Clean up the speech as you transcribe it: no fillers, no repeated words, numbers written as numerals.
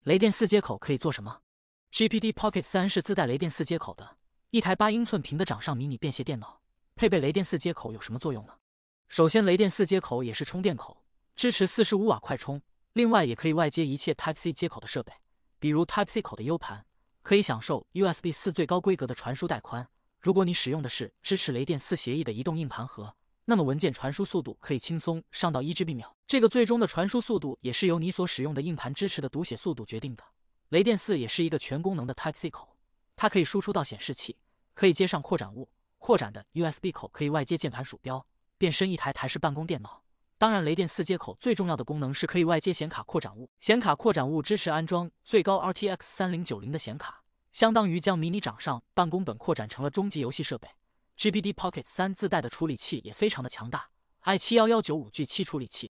雷电4接口可以做什么 ？GPT Pocket 3是自带雷电4接口的一台8英寸屏的掌上迷你便携电脑，配备雷电4接口有什么作用呢？首先，雷电4接口也是充电口，支持45瓦快充，另外也可以外接一切 Type-C 接口的设备，比如 Type-C 口的 U 盘，可以享受 USB 4最高规格的传输带宽。如果你使用的是支持雷电4协议的移动硬盘盒，那么文件传输速度可以轻松上到1GB秒。这个最终的传输速度也是由你所使用的硬盘支持的读写速度决定的。雷电4也是一个全功能的 Type-C 口，它可以输出到显示器，可以接上扩展物，扩展的 USB 口可以外接键盘鼠标，变身一台台式办公电脑。当然，雷电4接口最重要的功能是可以外接显卡扩展物，显卡扩展物支持安装最高 RTX 3090的显卡，相当于将迷你掌上办公本扩展成了终极游戏设备。GPT Pocket 3自带的处理器也非常的强大，i7-1195G7 处理器